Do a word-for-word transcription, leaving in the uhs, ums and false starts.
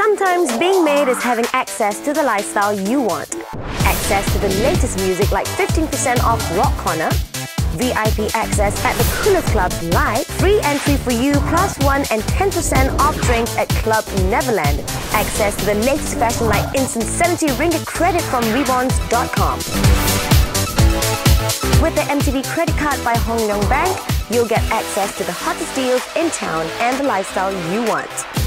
Sometimes being made is having access to the lifestyle you want. Access to the latest music like fifteen percent off Rock Corner, V I P access at the Coolest Club Live, free entry for you plus one and ten percent off drinks at Club Neverland, access to the latest fashion like instant seventy ringgit credit from Reborns dot com. With the M T V credit card by Leong Bank, you'll get access to the hottest deals in town and the lifestyle you want.